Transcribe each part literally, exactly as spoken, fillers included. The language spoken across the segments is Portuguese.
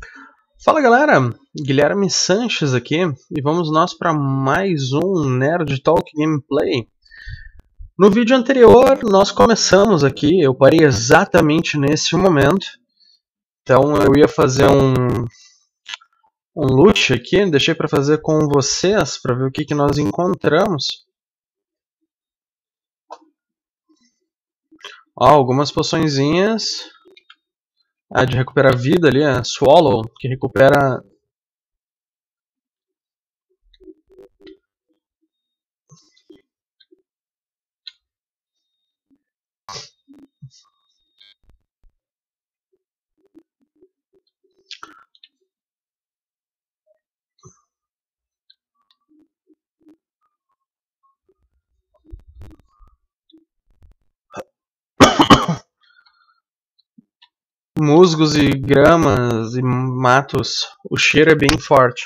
Fala galera, Guilherme Sanches aqui e vamos nós para mais um Nerd Talk Gameplay. No vídeo anterior nós começamos aqui, eu parei exatamente nesse momento, então eu ia fazer um, um loot aqui, deixei para fazer com vocês para ver o que, que nós encontramos. Ó, algumas poçõezinhas, a de recuperar vida ali, a Swallow, que recupera... musgos e gramas e matos, o cheiro é bem forte.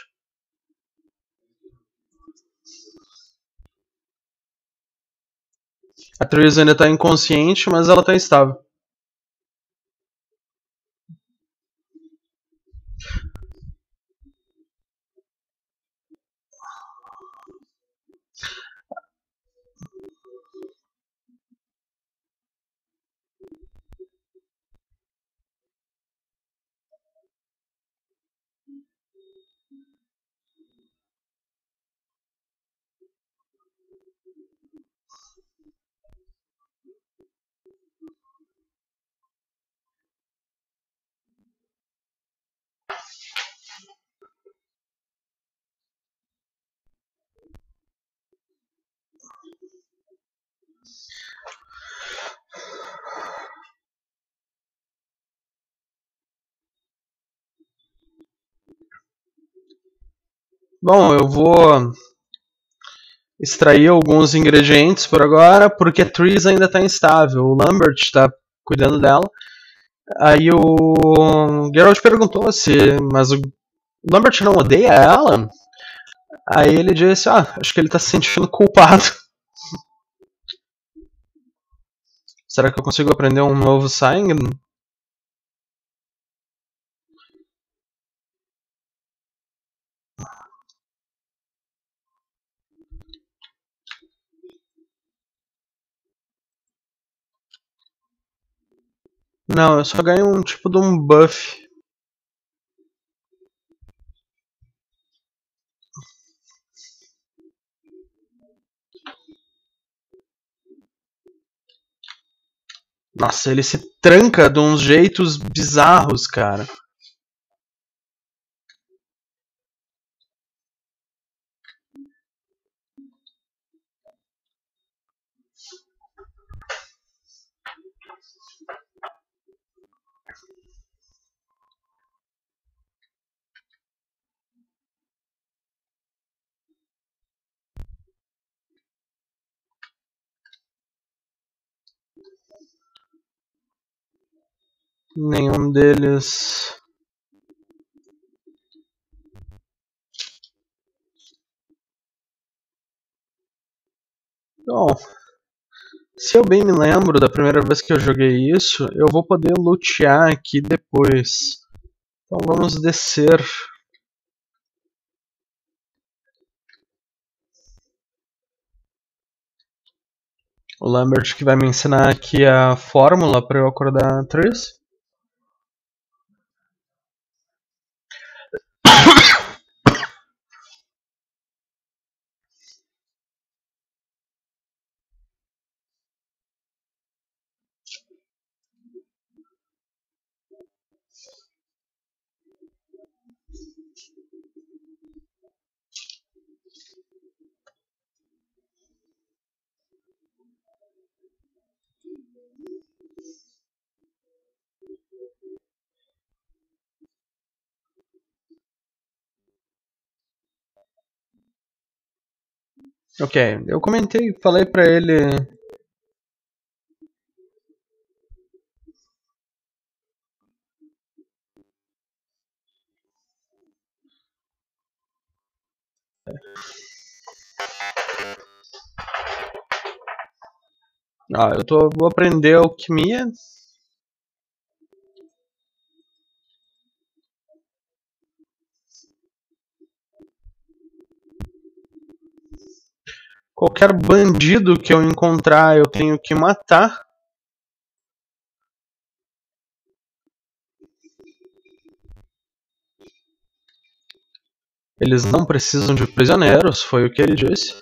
A Therese ainda está inconsciente, mas ela está estável. Bom, eu vou extrair alguns ingredientes por agora, porque a Therese ainda está instável. O Lambert está cuidando dela. Aí o Geralt perguntou se, mas o Lambert não odeia ela? Aí ele disse, ah, acho que ele está se sentindo culpado. Será que eu consigo aprender um novo sangue? Não, eu só ganho um tipo de um buff. Nossa, ele se tranca de uns jeitos bizarros, cara. Nenhum deles... Bom, se eu bem me lembro da primeira vez que eu joguei isso, eu vou poder lutear aqui depois. Então vamos descer. O Lambert que vai me ensinar aqui a fórmula para eu acordar a Therese. Ok, eu comentei, falei pra ele... Ah, eu tô, vou aprender alquimia. Qualquer bandido que eu encontrar eu tenho que matar. Eles não precisam de prisioneiros, foi o que ele disse.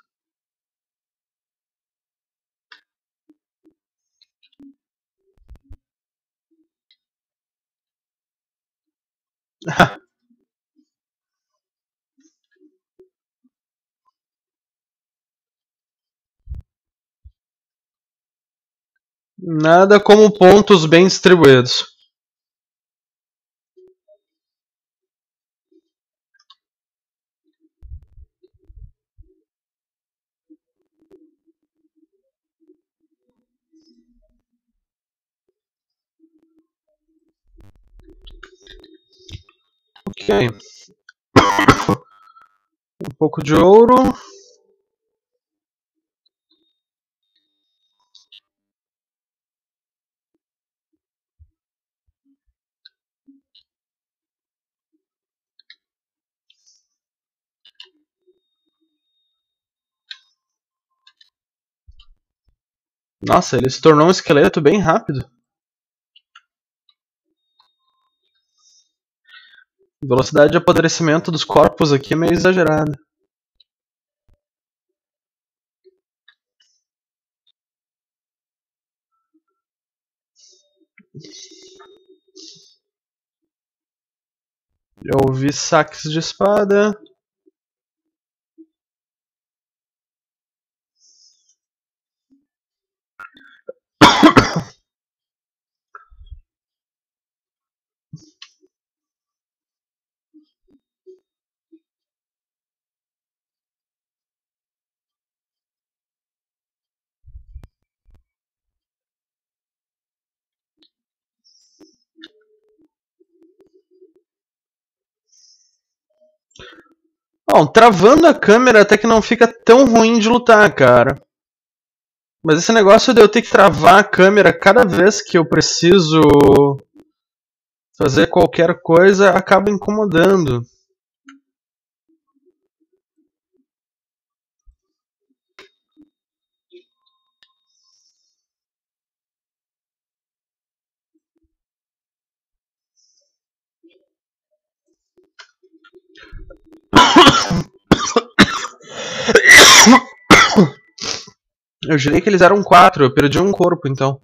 Nada como pontos bem distribuídos. Ok. Um pouco de ouro. Nossa, ele se tornou um esqueleto bem rápido. Velocidade de apodrecimento dos corpos aqui é meio exagerada. Já ouvi saques de espada. Bom, travando a câmera até que não fica tão ruim de lutar, cara. Mas esse negócio de eu ter que travar a câmera cada vez que eu preciso fazer qualquer coisa acaba incomodando. Eu jurei que eles eram quatro, eu perdi um corpo então.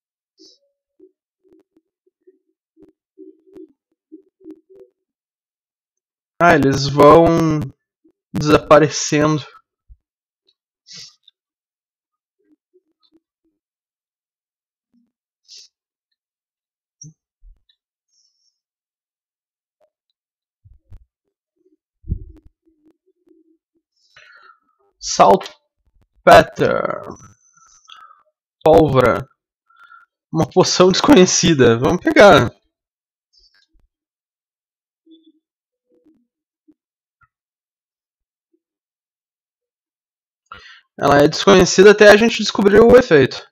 Ah, eles vão desaparecendo. Saltpeter. Pólvora. Uma poção desconhecida. Vamos pegar. Ela é desconhecida até a gente descobrir o efeito.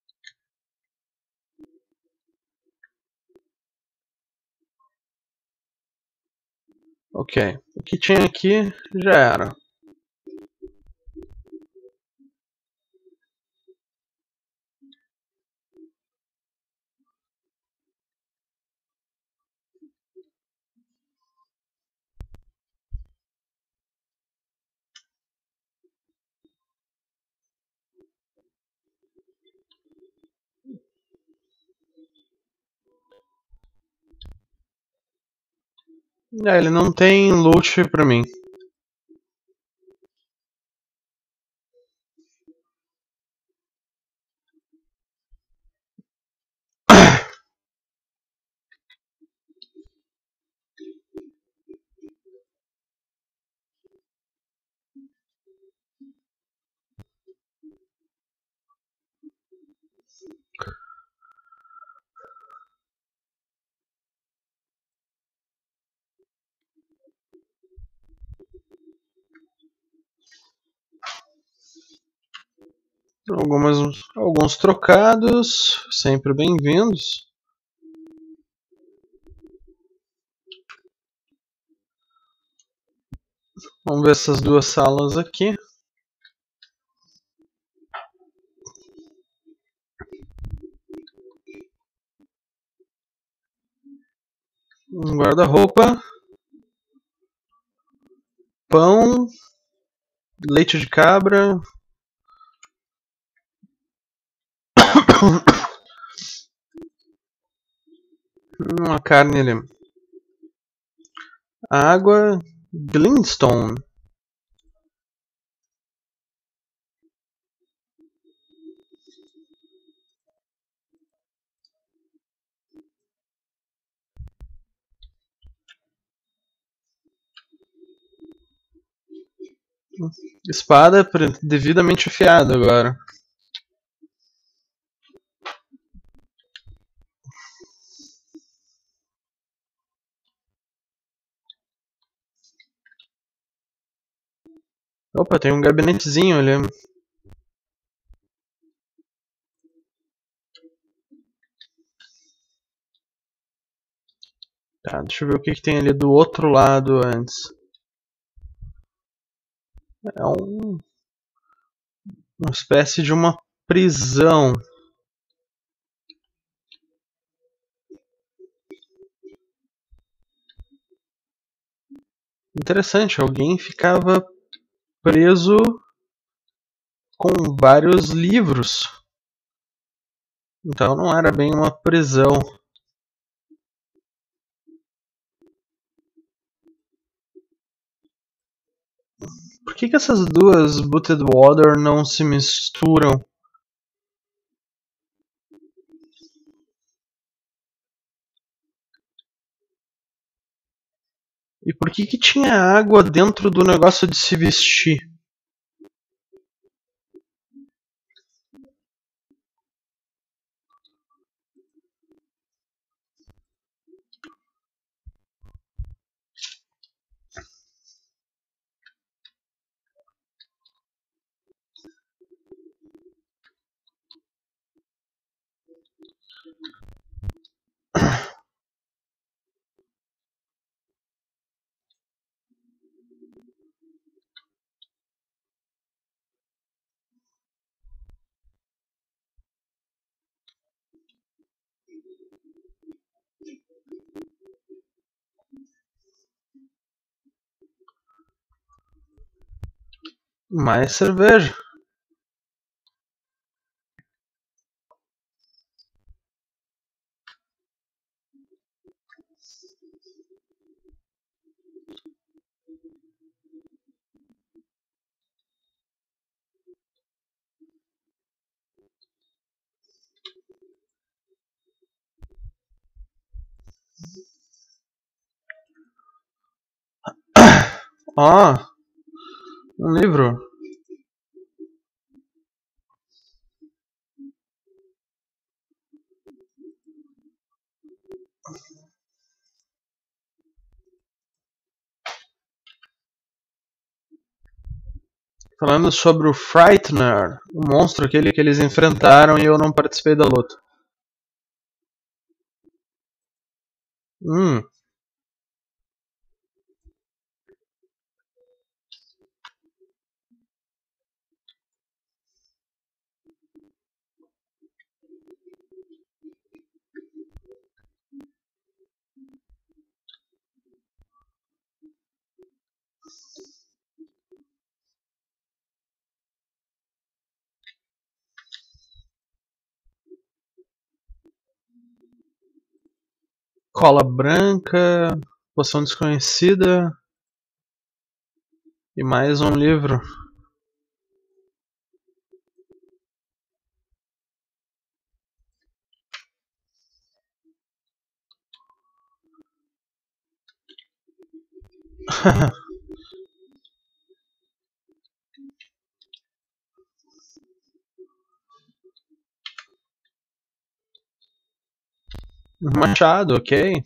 Ok. O que tinha aqui já era. Ah, ele não tem loot pra mim. Algumas, alguns trocados, sempre bem-vindos. Vamos ver essas duas salas aqui. Um guarda-roupa. Pão. Leite de cabra. Uma carne ali. Água. Glintstone. Espada devidamente afiada agora. Opa, tem um gabinetezinho ali. Tá, deixa eu ver o que, que tem ali do outro lado antes. É um, uma espécie de uma prisão. Interessante, alguém ficava preso com vários livros. Então não era bem uma prisão. Por que, que essas duas Booted Water não se misturam? E por que, que tinha água dentro do negócio de se vestir? Mais cerveja. Ó, oh, um livro. Falando sobre o Frightener, o monstro aquele que eles enfrentaram e eu não participei da luta. Hum. Cola branca, poção desconhecida e mais um livro. Machado, ok.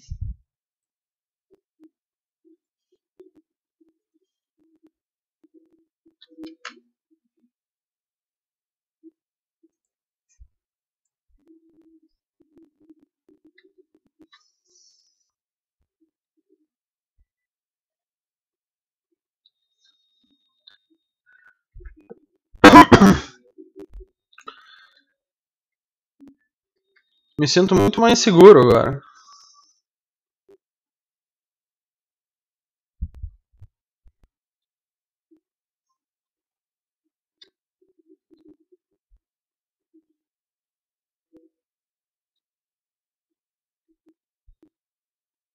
Me sinto muito mais seguro agora.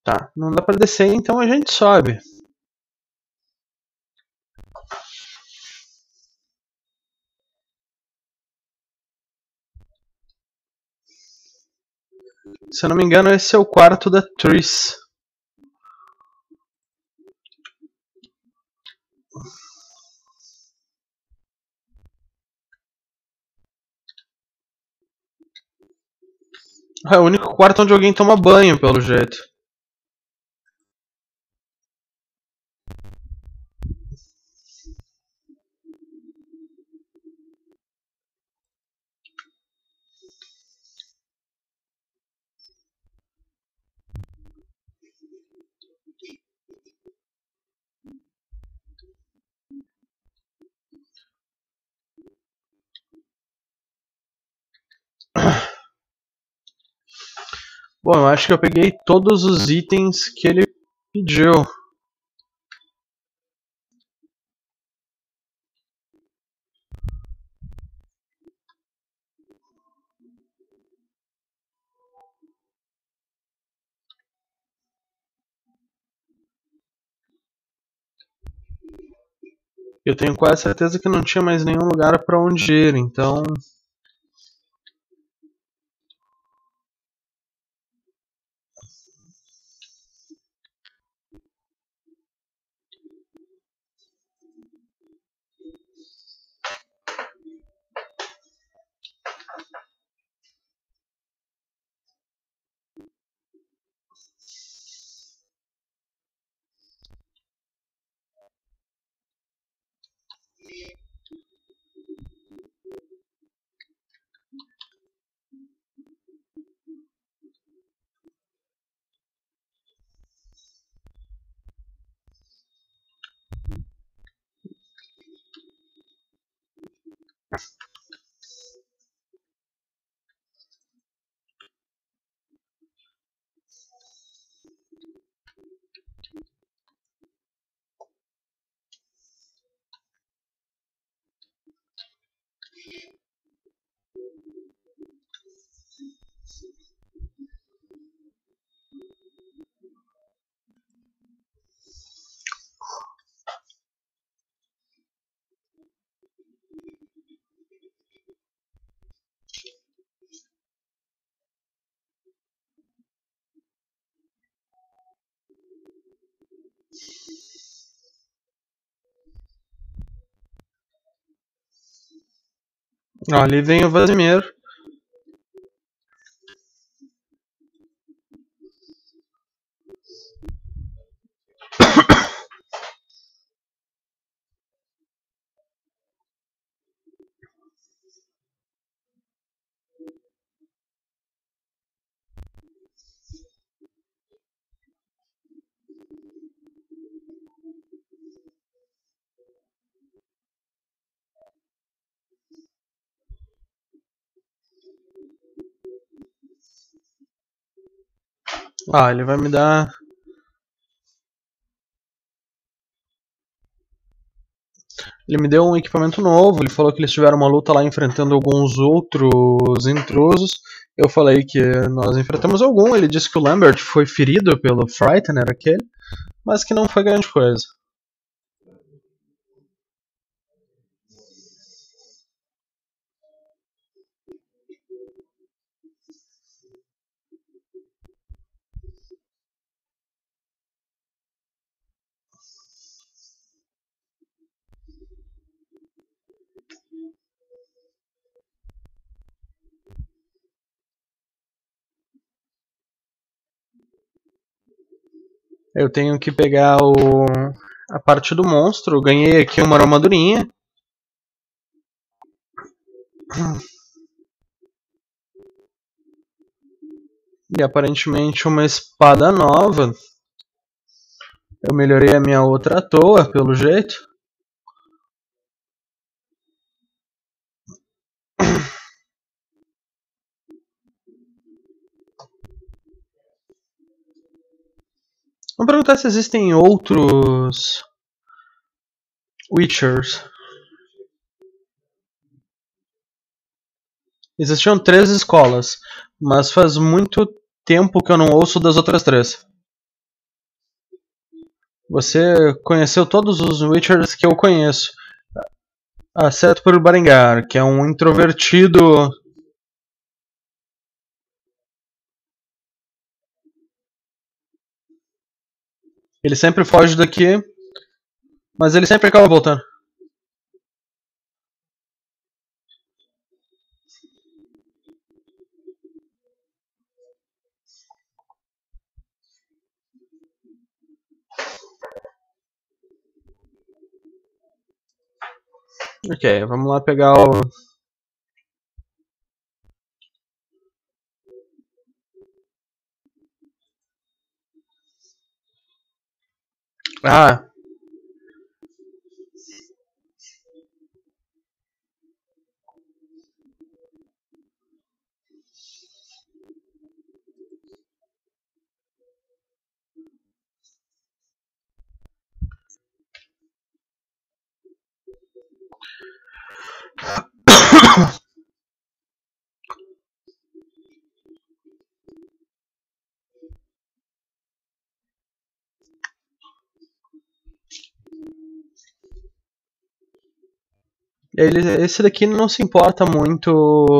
Tá, não dá pra descer, então a gente sobe. Se eu não me engano, esse é o quarto da Triss. É o único quarto onde alguém toma banho, pelo jeito. Bom, eu acho que eu peguei todos os itens que ele pediu. Eu tenho quase certeza que não tinha mais nenhum lugar para onde ir, então... Ó, ali vem o Vazimir. Ah, ele vai me dar... Ele me deu um equipamento novo, ele falou que eles tiveram uma luta lá enfrentando alguns outros intrusos. Eu falei que nós enfrentamos algum, ele disse que o Lambert foi ferido pelo Frightener, aquele, mas que não foi grande coisa. Eu tenho que pegar o... a parte do monstro. Eu ganhei aqui uma armadurinha. E aparentemente uma espada nova. Eu melhorei a minha outra à toa, pelo jeito. Vamos perguntar se existem outros Witchers. Existiam três escolas, mas faz muito tempo que eu não ouço das outras três. Você conheceu todos os Witchers que eu conheço. Exceto por Barengar, que é um introvertido. Ele sempre foge daqui, mas ele sempre acaba voltando. Ok, vamos lá pegar o. Ah, ele, esse daqui não se importa muito.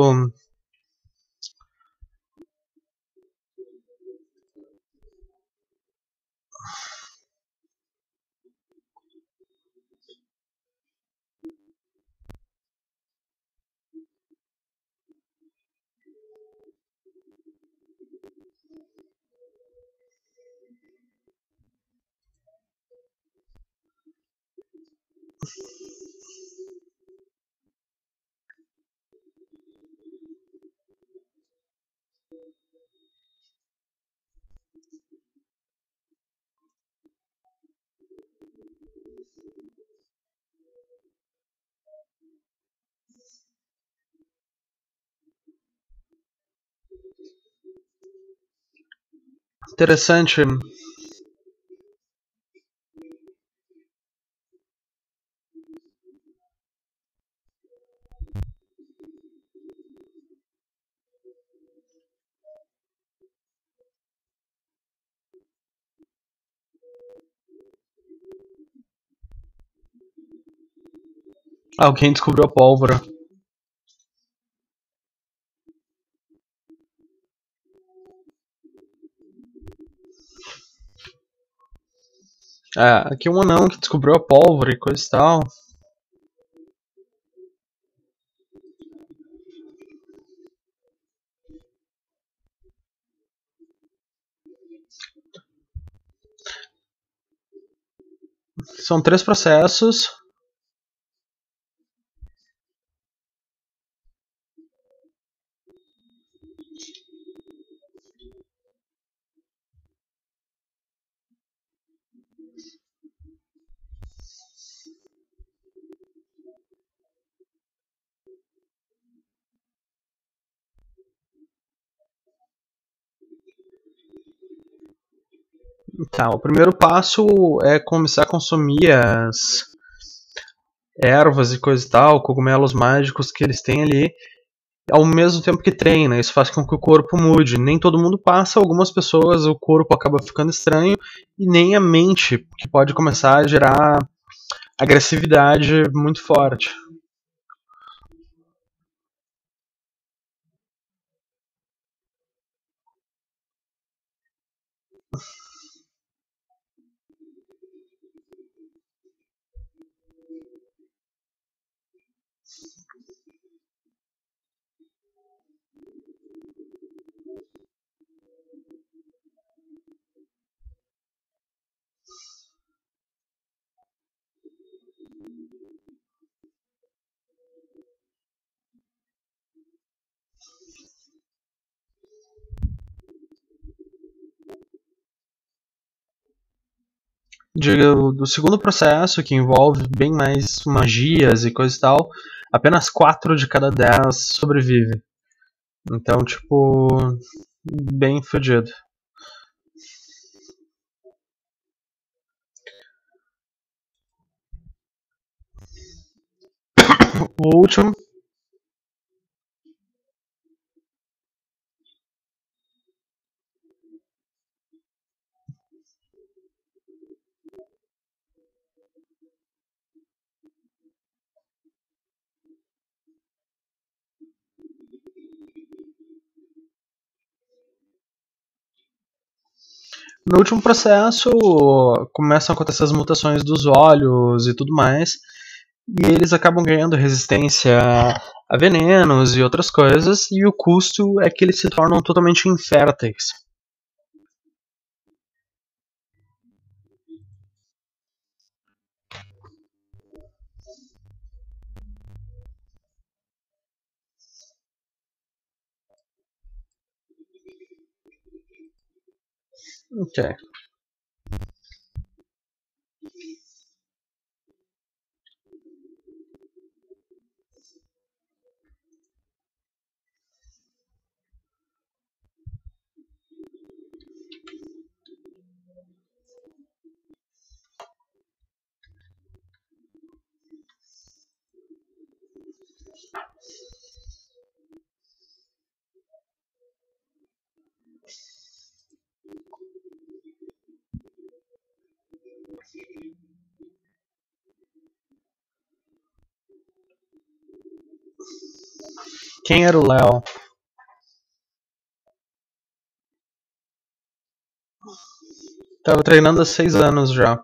Interessante. Alguém descobriu a pólvora. É, aqui um anão que descobriu a pólvora e coisa e tal. São três processos. Tá, o primeiro passo é começar a consumir as ervas e coisa e tal, cogumelos mágicos que eles têm ali, ao mesmo tempo que treina. Isso faz com que o corpo mude. Nem todo mundo passa, algumas pessoas o corpo acaba ficando estranho e nem a mente, que pode começar a gerar agressividade muito forte. De, do segundo processo, que envolve bem mais magias e coisa e tal, apenas quatro de cada dez sobrevive. Então, tipo, bem fodido. O último. No último processo, começam a acontecer as mutações dos olhos e tudo mais, e eles acabam ganhando resistência a venenos e outras coisas, e o custo é que eles se tornam totalmente inférteis. Ok. Quem era o Léo? Tava treinando há seis anos já.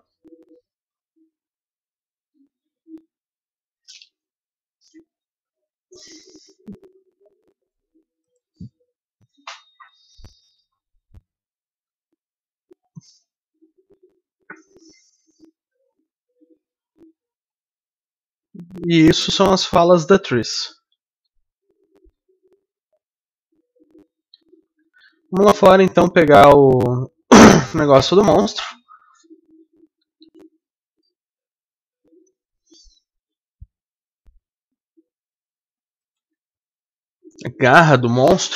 E isso são as falas da Triss. Vamos lá fora então pegar o negócio do monstro. A garra do monstro.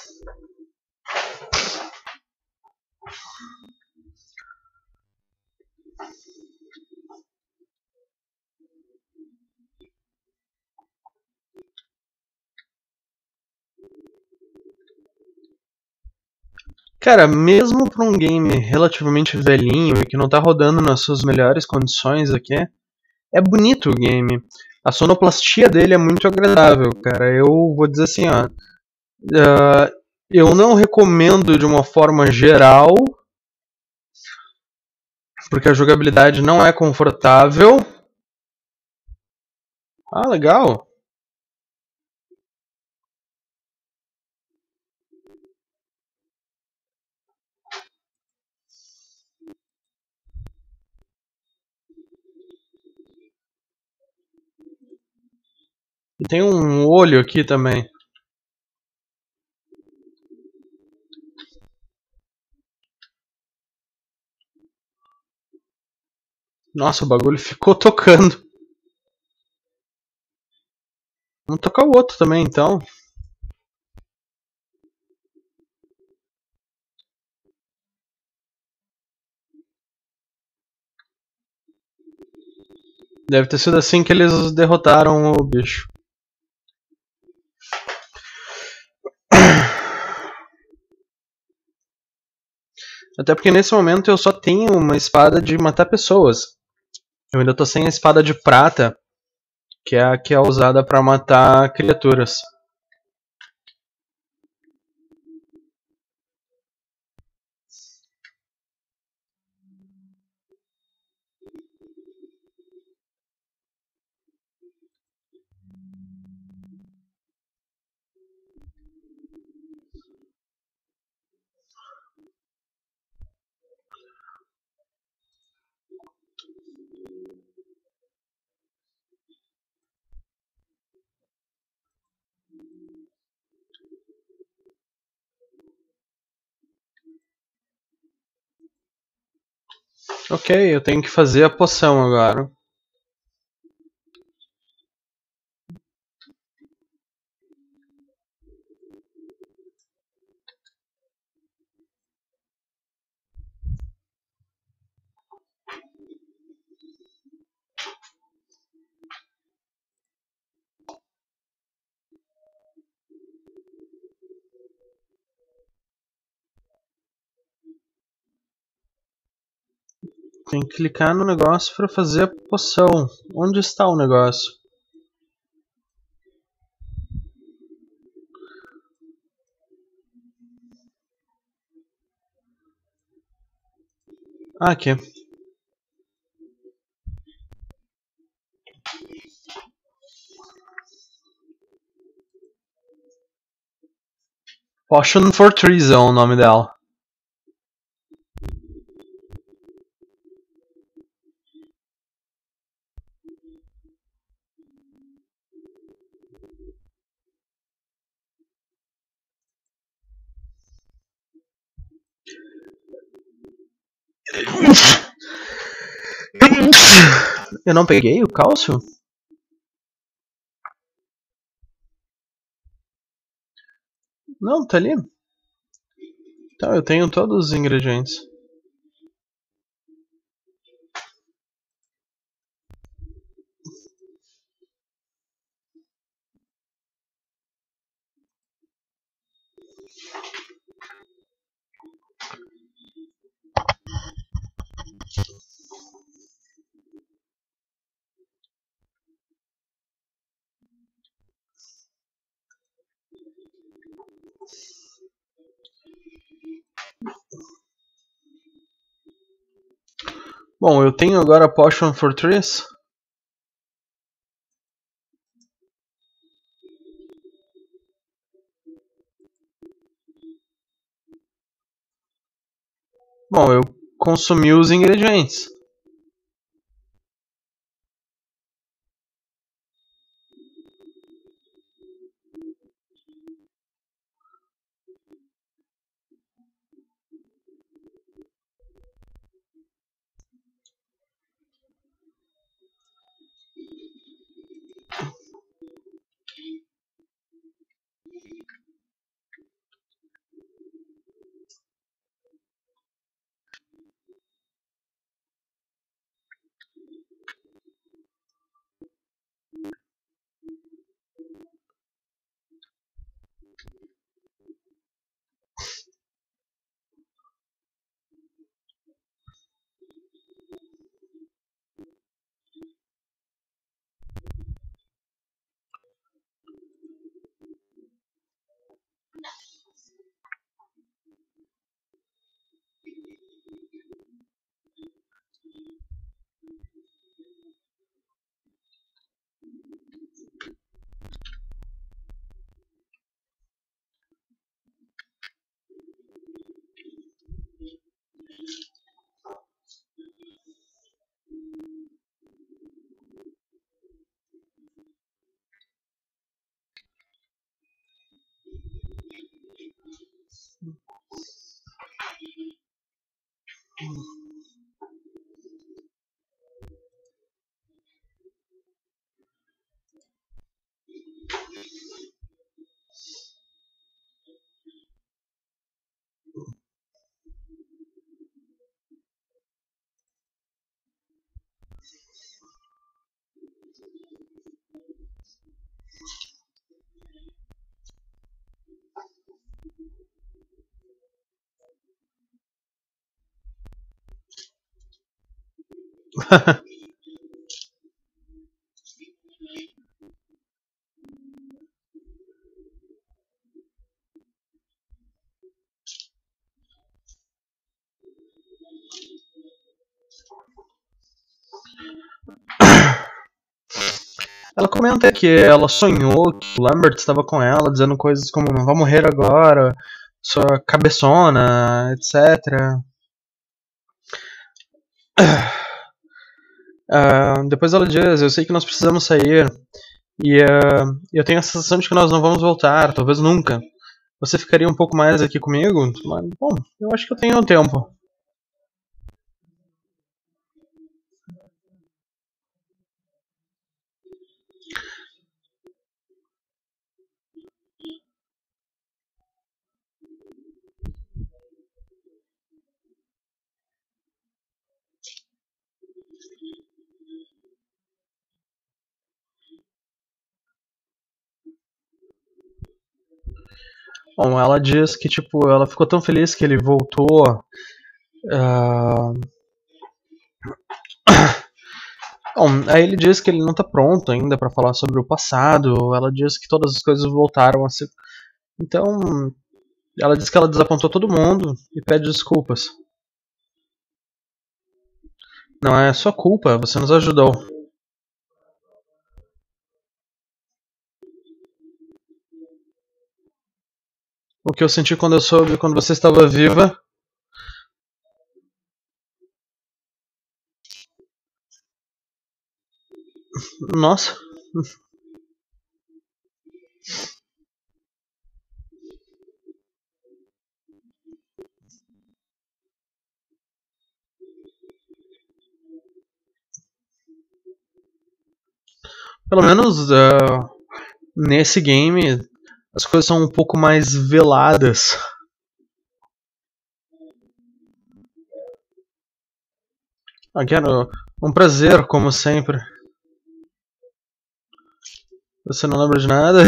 Cara, mesmo para um game relativamente velhinho e que não tá rodando nas suas melhores condições aqui, é bonito o game. A sonoplastia dele é muito agradável, cara. Eu vou dizer assim, ó. Uh, eu não recomendo de uma forma geral, porque a jogabilidade não é confortável. Ah, legal. E tem um olho aqui também. Nossa, o bagulho ficou tocando. Vamos tocar o outro também, então. Deve ter sido assim que eles derrotaram o bicho. Até porque nesse momento eu só tenho uma espada de matar pessoas. Eu ainda tô sem a espada de prata, que é a que é usada para matar criaturas. Ok, eu tenho que fazer a poção agora. Tem que clicar no negócio para fazer a poção. Onde está o negócio? Ah, aqui. Potion for Treason é o nome dela. Eu não peguei o cálcio? Não, tá ali. Então, eu tenho todos os ingredientes. Bom, eu tenho agora Potion for Trees. Bom, eu consumi os ingredientes. Ela comenta que ela sonhou que o Lambert estava com ela, dizendo coisas como não vai morrer agora, sua cabeçona, etcétera. Uh, depois ela diz, eu sei que nós precisamos sair e uh, eu tenho a sensação de que nós não vamos voltar, talvez nunca. Você ficaria um pouco mais aqui comigo? Mas, bom, eu acho que eu tenho tempo. Bom, ela diz que tipo, ela ficou tão feliz que ele voltou uh, Bom, aí ele diz que ele não tá pronto ainda pra falar sobre o passado. Ela diz que todas as coisas voltaram a ser. Então, ela diz que ela desapontou todo mundo e pede desculpas. Não é sua culpa, você nos ajudou. O que eu senti quando eu soube quando você estava viva. Nossa. Pelo menos uh, nesse game as coisas são um pouco mais veladas. Ah, quero um prazer, como sempre. Você não lembra de nada?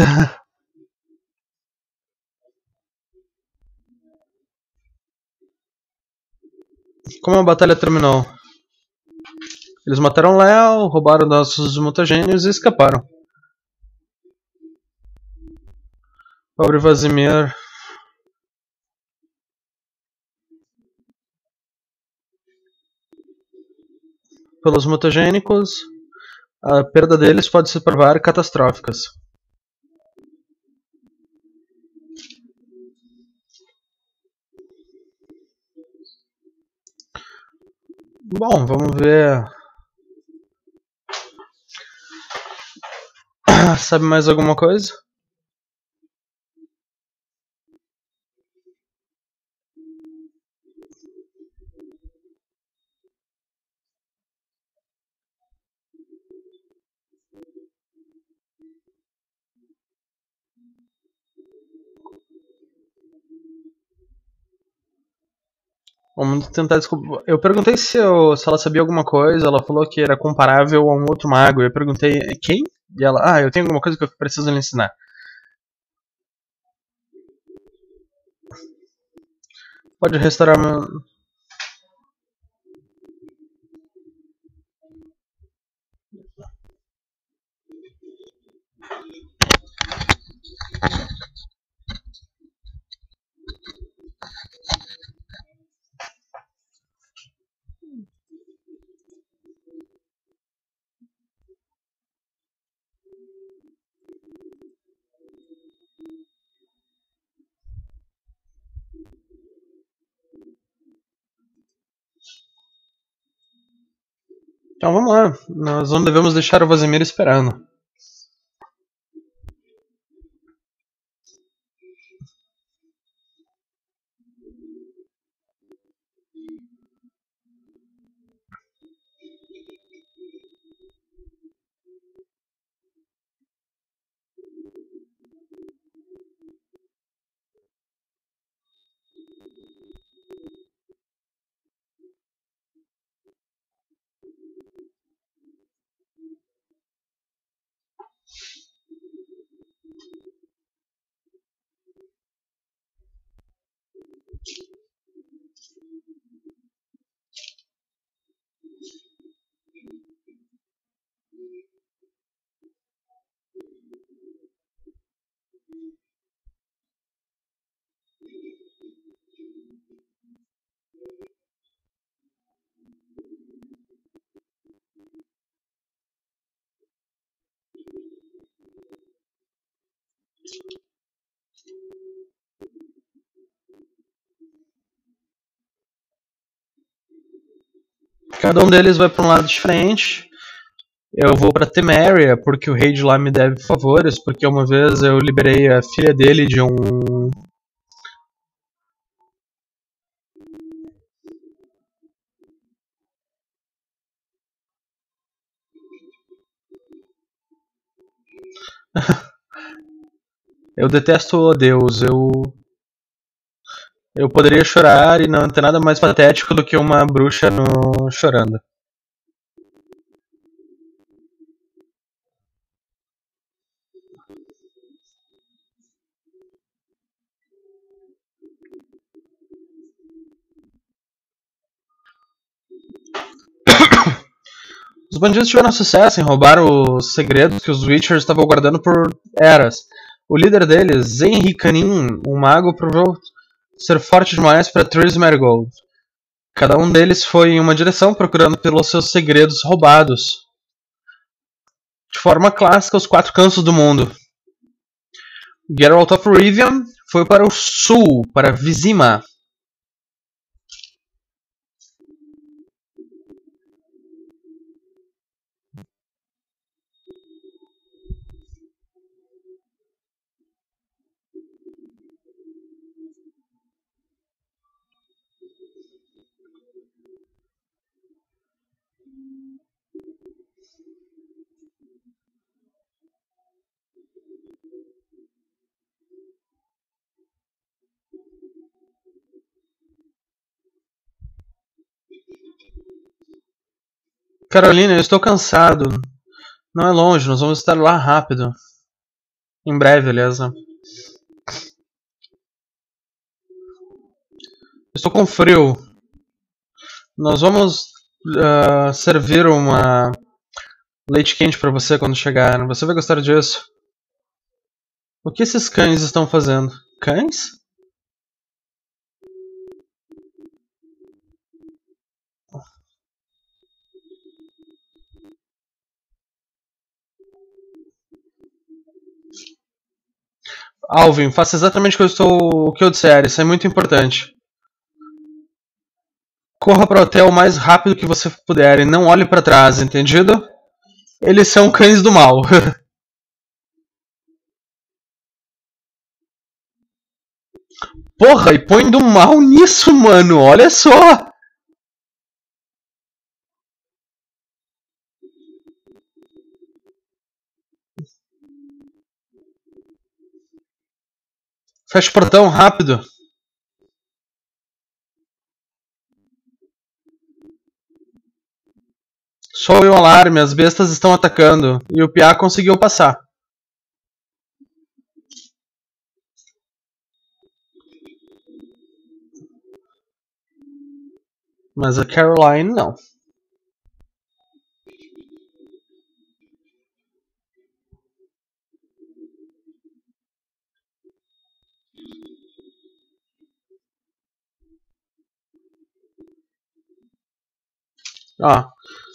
Como a batalha terminou? Eles mataram Léo, roubaram nossos mutagênios e escaparam. Pobre Vazimir. Pelos mutagênicos, a perda deles pode se provar catastróficas. Bom, vamos ver. Sabe mais alguma coisa? Vamos tentar descobrir. Eu perguntei se, eu, se ela sabia alguma coisa, ela falou que era comparável a um outro mago. Eu perguntei quem? E ela, ah, eu tenho alguma coisa que eu preciso lhe ensinar. Pode restaurar meu. Então vamos lá. Nós não devemos deixar o Vazimir esperando. Cada um deles vai para um lado diferente. Eu vou pra Temeria, porque o rei de lá me deve favores, porque uma vez eu liberei a filha dele de um. Eu detesto o Deus, eu. Eu poderia chorar e não ter nada mais patético do que uma bruxa no... chorando. Os bandidos tiveram sucesso em roubar os segredos que os Witchers estavam guardando por eras. O líder deles, Zenri Kanin, um mago, provou ser forte demais para Triss Merigold. Cada um deles foi em uma direção procurando pelos seus segredos roubados. De forma clássica, os quatro cantos do mundo. Geralt of Rivia foi para o sul, para Vizima. Carolina, eu estou cansado. Não é longe, nós vamos estar lá rápido. Em breve, aliás. Né? Estou com frio. Nós vamos uh, servir uma leite quente para você quando chegar. Você vai gostar disso. O que esses cães estão fazendo? Cães? Alvin, faça exatamente o que eu, estou, o que eu disser. Isso é muito importante. Corra para o hotel o mais rápido que você puder e não olhe para trás, entendido? Eles são cães do mal. Porra, e põe do mal nisso, mano. Olha só. Fecha o portão rápido. Soe o alarme, as bestas estão atacando. E o Piá conseguiu passar. Mas a Caroline não. Ó.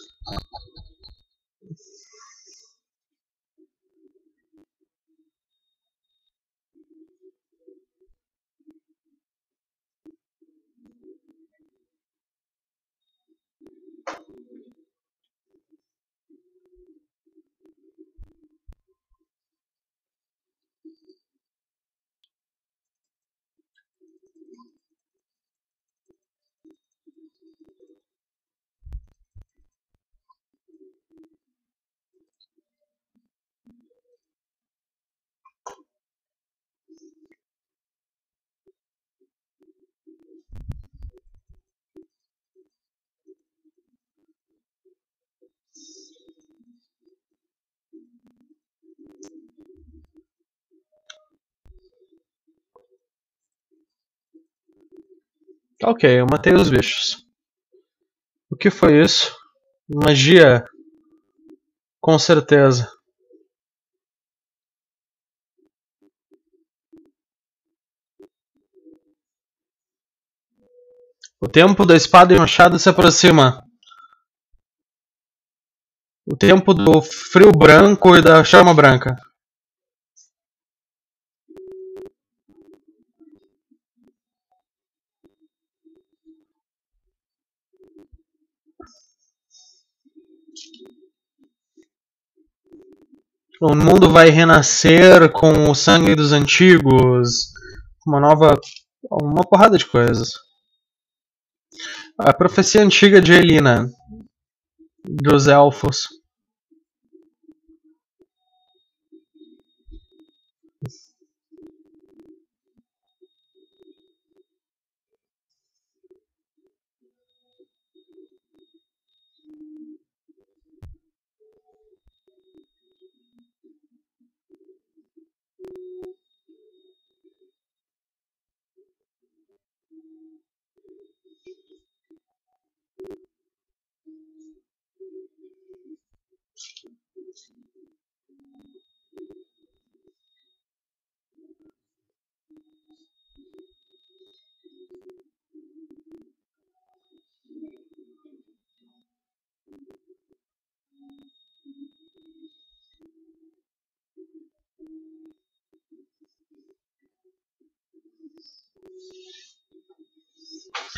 Ok, eu matei os bichos. O que foi isso? Magia. Com certeza. O tempo da espada e machado se aproxima. O tempo do frio branco e da chama branca. O mundo vai renascer com o sangue dos antigos. Uma nova. Uma porrada de coisas. A profecia antiga de Elina. Dos elfos.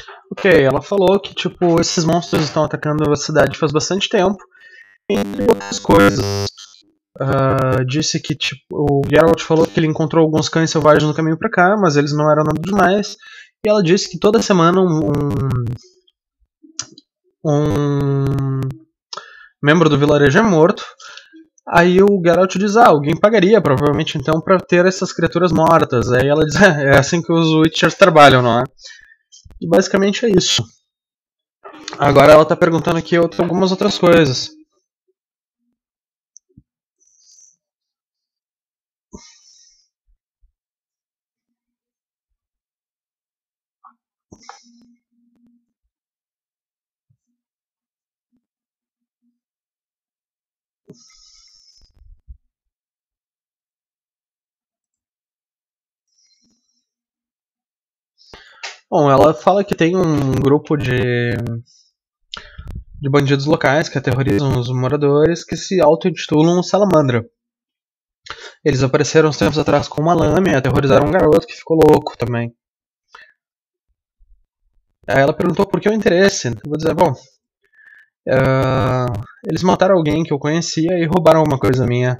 Ok, ela falou que tipo esses monstros estão atacando a cidade faz bastante tempo, entre outras coisas. Uh, disse que tipo, o Geralt falou que ele encontrou alguns cães selvagens no caminho pra cá, mas eles não eram nada demais. E ela disse que toda semana um, um, um membro do vilarejo é morto. Aí o Geralt diz, ah, alguém pagaria provavelmente então pra ter essas criaturas mortas. Aí ela diz, é assim que os Witchers trabalham, não é? E basicamente é isso. Agora ela tá perguntando aqui algumas outras coisas. Bom, ela fala que tem um grupo de, de bandidos locais que aterrorizam os moradores que se auto-intitulam Salamandra. Eles apareceram uns tempos atrás com uma lâmina e aterrorizaram um garoto que ficou louco também. Aí ela perguntou por que o interesse. Eu vou dizer, bom, uh, eles mataram alguém que eu conhecia e roubaram alguma coisa minha.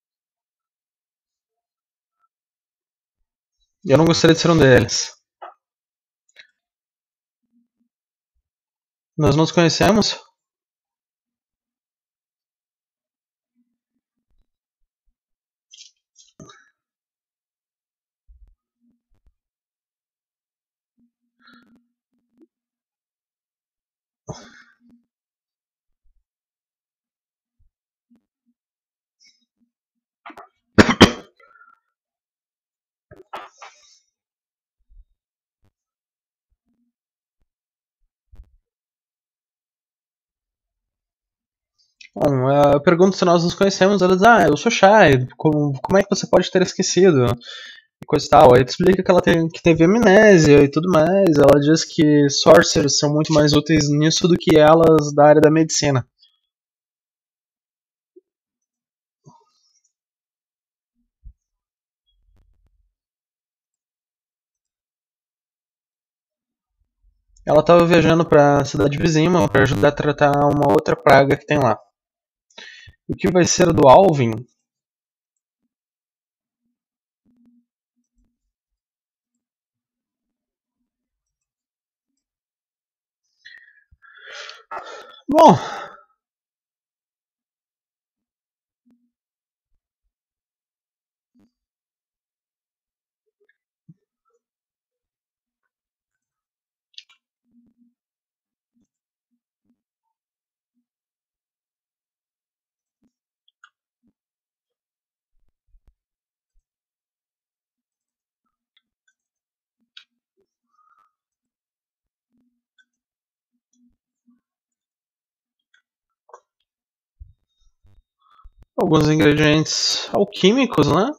E eu não gostaria de ser um deles. Nós nos conhecemos? Bom, eu pergunto se nós nos conhecemos, ela diz, ah, eu sou Shai, como, como é que você pode ter esquecido? E coisa e tal. Aí tu explica que ela tem, que teve amnésia e tudo mais, ela diz que sorcerers são muito mais úteis nisso do que elas da área da medicina. Ela estava viajando para a cidade vizinha para ajudar a tratar uma outra praga que tem lá. O que vai ser do Alvin? Bom, alguns ingredientes alquímicos, né?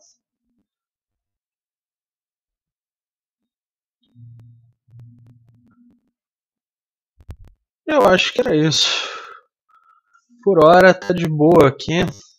Eu acho que era isso. Por hora tá de boa aqui.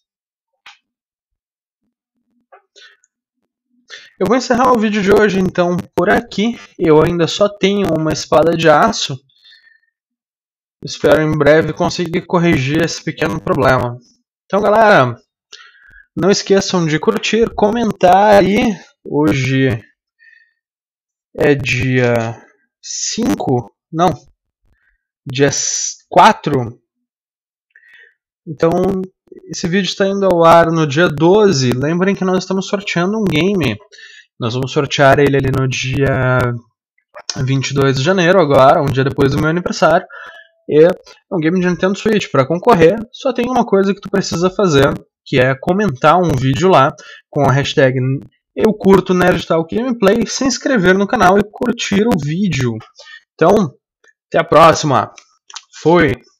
Eu vou encerrar o vídeo de hoje então por aqui. Eu ainda só tenho uma espada de aço. Espero em breve conseguir corrigir esse pequeno problema. Então, galera, não esqueçam de curtir, comentar aí. Hoje é dia cinco, não, dia quatro. Então, esse vídeo está indo ao ar no dia doze. Lembrem que nós estamos sorteando um game. Nós vamos sortear ele ali no dia vinte e dois de janeiro, agora, um dia depois do meu aniversário. E é um game de Nintendo Switch. Para concorrer, só tem uma coisa que tu precisa fazer, que é comentar um vídeo lá com a hashtag Eu Curto Nerd Talk Gameplay, se inscrever no canal e curtir o vídeo. Então, até a próxima. Fui!